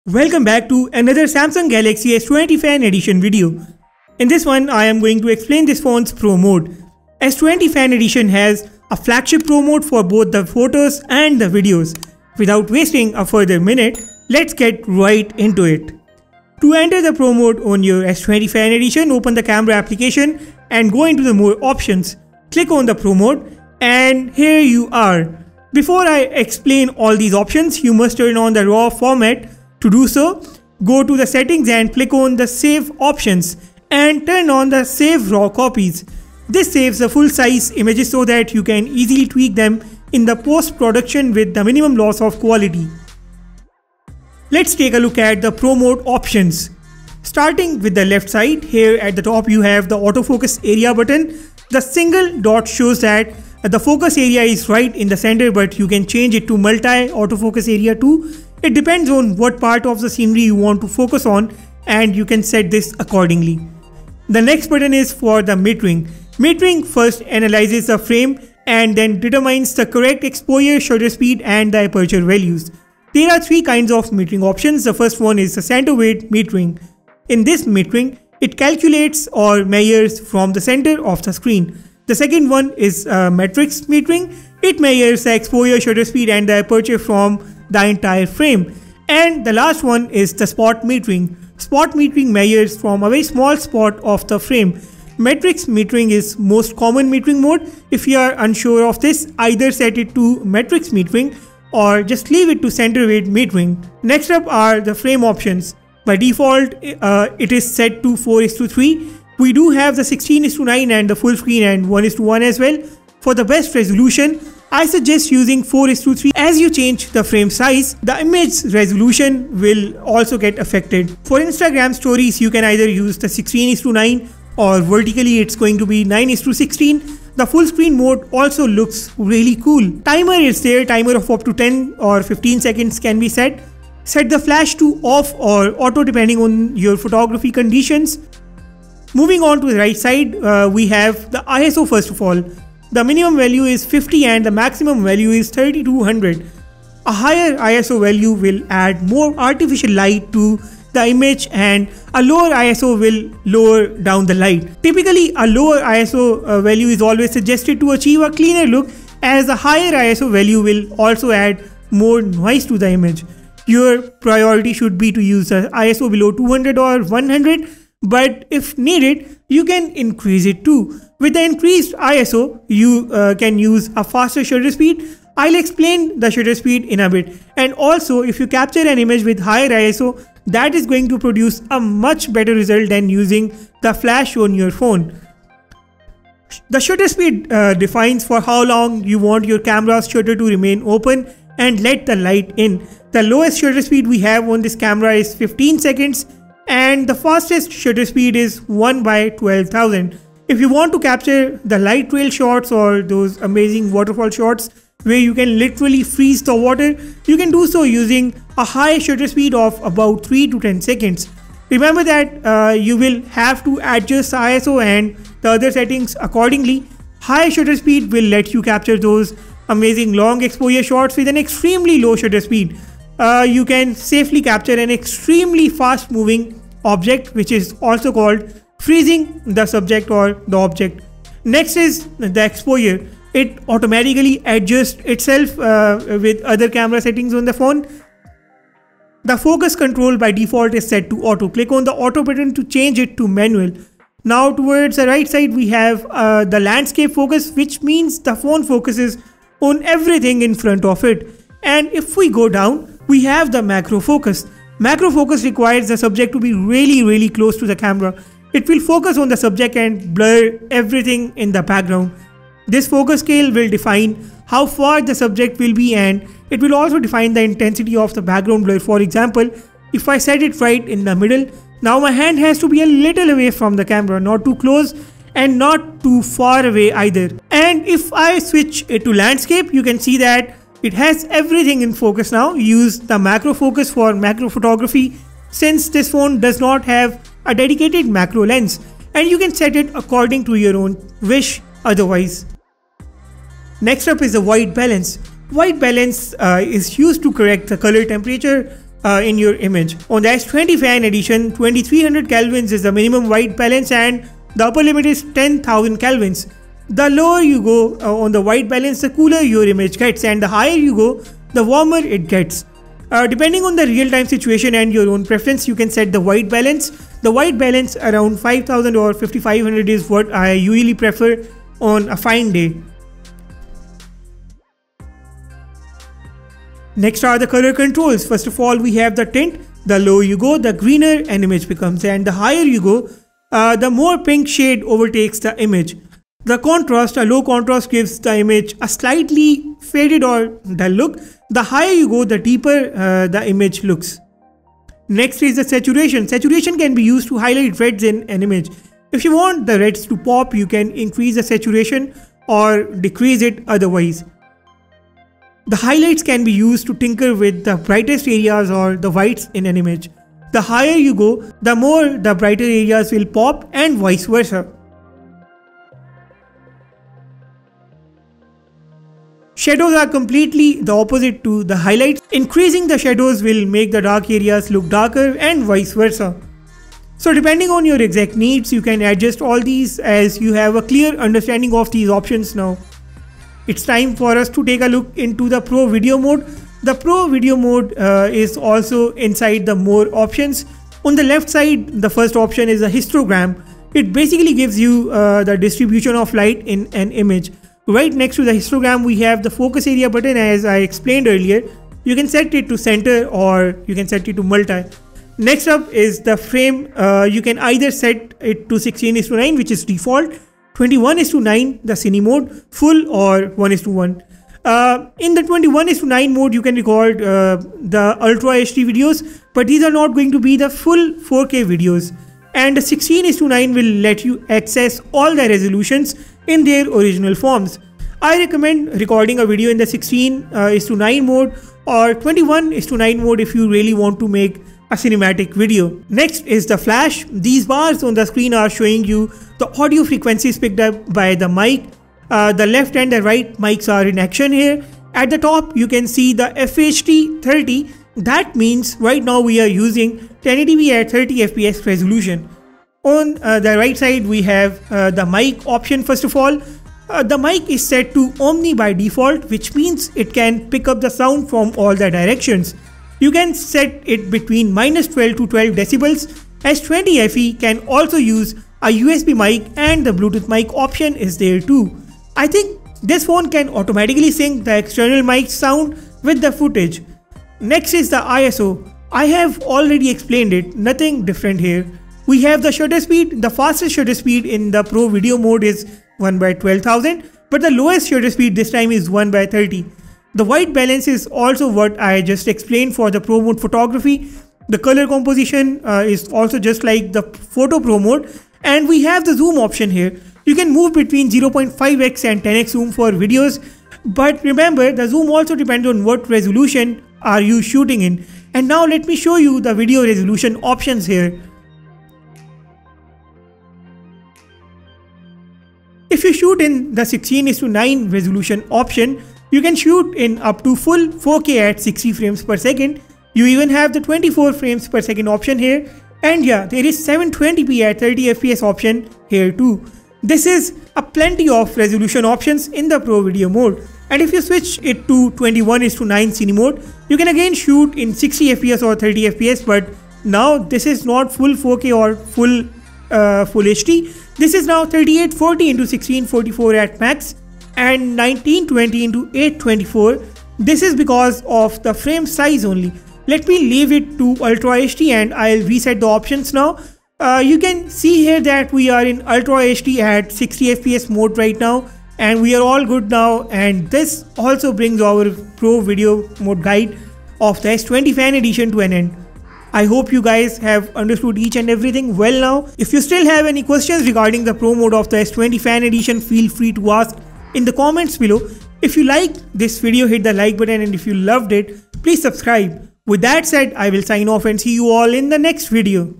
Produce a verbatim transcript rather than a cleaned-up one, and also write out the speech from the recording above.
Welcome back to another Samsung Galaxy S twenty Fan Edition video. In this one, I am going to explain this phone's Pro mode. S twenty Fan Edition has a flagship Pro mode for both the photos and the videos. Without wasting a further minute, let's get right into it. To enter the Pro mode on your S twenty Fan Edition, open the camera application and go into the more options. Click on the Pro mode and here you are. Before I explain all these options, you must turn on the RAW format. To do so, go to the settings and click on the save options and turn on the save raw copies. This saves the full size images so that you can easily tweak them in the post production with the minimum loss of quality. Let's take a look at the Pro mode options. Starting with the left side, here at the top you have the autofocus area button. The single dot shows that the focus area is right in the center, but you can change it to multi autofocus area too. It depends on what part of the scenery you want to focus on and you can set this accordingly. The next button is for the metering. Metering first analyzes the frame and then determines the correct exposure, shutter speed and the aperture values. There are three kinds of metering options. The first one is the center weight metering. In this metering, it calculates or measures from the center of the screen. The second one is uh, matrix metering. It measures the exposure, shutter speed and the aperture from the entire frame. And the last one is the spot metering. Spot metering measures from a very small spot of the frame. Matrix metering is most common metering mode. If you are unsure of this, either set it to matrix metering or just leave it to center weight metering. Next up are the frame options. By default, uh, it is set to four is to three. We do have the sixteen is to nine and the full screen and one is to one as well. For the best resolution, I suggest using four is to three. As you change the frame size, the image resolution will also get affected. For Instagram stories, you can either use the sixteen is to nine or vertically it's going to be nine is to sixteen. The full screen mode also looks really cool. Timer is there, timer of up to ten or fifteen seconds can be set. Set the flash to off or auto depending on your photography conditions. Moving on to the right side, uh, we have the I S O first of all. The minimum value is fifty and the maximum value is thirty-two hundred. A higher I S O value will add more artificial light to the image and a lower I S O will lower down the light. Typically, a lower I S O uh, value is always suggested to achieve a cleaner look, as a higher I S O value will also add more noise to the image. Your priority should be to use the I S O below two hundred or one hundred, but if needed, you can increase it too. With the increased I S O, you uh, can use a faster shutter speed. I'll explain the shutter speed in a bit. And also, if you capture an image with higher I S O, that is going to produce a much better result than using the flash on your phone. The shutter speed uh, defines for how long you want your camera's shutter to remain open and let the light in. The lowest shutter speed we have on this camera is fifteen seconds and the fastest shutter speed is one by twelve thousand. If you want to capture the light trail shots or those amazing waterfall shots where you can literally freeze the water, you can do so using a high shutter speed of about three to ten seconds. Remember that uh, you will have to adjust the I S O and the other settings accordingly. High shutter speed will let you capture those amazing long exposure shots with an extremely low shutter speed. Uh, you can safely capture an extremely fast moving object, which is also called freezing the subject or the object. Next is the exposure. It automatically adjusts itself uh, with other camera settings on the phone. The focus control by default is set to auto. Click on the auto button to change it to manual. Now towards the right side we have uh, the landscape focus, which means the phone focuses on everything in front of it. And if we go down, we have the macro focus. Macro focus requires the subject to be really really close to the camera. It will focus on the subject and blur everything in the background. This focus scale will define how far the subject will be and it will also define the intensity of the background blur. For example, if I set it right in the middle, now my hand has to be a little away from the camera, not too close and not too far away either. And if I switch it to landscape, you can see that it has everything in focus now. Use the macro focus for macro photography since this phone does not have a dedicated macro lens, and you can set it according to your own wish otherwise. Next up is the white balance. White balance uh, is used to correct the color temperature uh, in your image. On the S twenty Fan Edition, twenty-three hundred kelvins is the minimum white balance and the upper limit is ten thousand kelvins. The lower you go uh, on the white balance, the cooler your image gets, and the higher you go, the warmer it gets. Uh, depending on the real-time situation and your own preference, you can set the white balance. The white balance around five thousand or fifty-five hundred is what I usually prefer on a fine day. Next are the color controls. First of all, we have the tint. The lower you go, the greener an image becomes, and the higher you go, uh, the more pink shade overtakes the image. The contrast, a low contrast gives the image a slightly faded or dull look. The higher you go, the deeper uh, the image looks. Next is the saturation. Saturation can be used to highlight reds in an image. If you want the reds to pop, you can increase the saturation or decrease it otherwise. The highlights can be used to tinker with the brightest areas or the whites in an image. The higher you go, the more the brighter areas will pop and vice versa. Shadows are completely the opposite to the highlights. Increasing the shadows will make the dark areas look darker and vice versa. So depending on your exact needs, you can adjust all these as you have a clear understanding of these options now. It's time for us to take a look into the Pro Video mode. The Pro Video mode uh, is also inside the More options. On the left side, the first option is a histogram. It basically gives you uh, the distribution of light in an image. Right next to the histogram, we have the focus area button. As I explained earlier, you can set it to center or you can set it to multi. Next up is the frame. Uh, you can either set it to sixteen is to nine, which is default, twenty-one is to nine, the cine mode, full, or one is to one. Uh, in the twenty-one is to nine mode, you can record uh, the Ultra H D videos, but these are not going to be the full four K videos. And the sixteen is to nine will let you access all the resolutions in their original forms. I recommend recording a video in the sixteen is to nine mode or twenty-one is to nine mode if you really want to make a cinematic video. Next is the flash. These bars on the screen are showing you the audio frequencies picked up by the mic. Uh, the left and the right mics are in action here. At the top, you can see the F H D thirty. That means right now we are using ten eighty p at thirty F P S resolution. On uh, the right side, we have uh, the mic option. First of all, uh, the mic is set to Omni by default, which means it can pick up the sound from all the directions. You can set it between minus twelve to twelve decibels. S twenty F E can also use a U S B mic and the Bluetooth mic option is there too. I think this phone can automatically sync the external mic sound with the footage. Next is the I S O. I have already explained it, nothing different here. We have the shutter speed. The fastest shutter speed in the Pro Video mode is one by twelve thousand, but the lowest shutter speed this time is one by thirty. The white balance is also what I just explained for the Pro mode photography. The color composition uh, is also just like the Photo Pro mode, and we have the zoom option here. You can move between zero point five x and ten x zoom for videos, but remember the zoom also depends on what resolution are you shooting in. And now let me show you the video resolution options here. If you shoot in the sixteen is to nine resolution option, you can shoot in up to full four K at sixty frames per second. You even have the twenty-four frames per second option here. And yeah, there is seven twenty p at thirty F P S option here too. This is a plenty of resolution options in the Pro Video mode. And if you switch it to twenty-one is to nine cine mode, you can again shoot in sixty F P S or thirty F P S, but now this is not full four K or full uh, full H D. This is now thirty-eight forty into sixteen forty-four at max and nineteen twenty into eight twenty-four. This is because of the frame size only. Let me leave it to Ultra H D and I'll reset the options now. Uh, you can see here that we are in Ultra H D at sixty F P S mode right now, and we are all good now. And this also brings our Pro Video mode guide of the S twenty Fan Edition to an end. I hope you guys have understood each and everything well now. If you still have any questions regarding the Pro mode of the S twenty Fan Edition, feel free to ask in the comments below. If you liked this video, hit the like button, and if you loved it, please subscribe. With that said, I will sign off and see you all in the next video.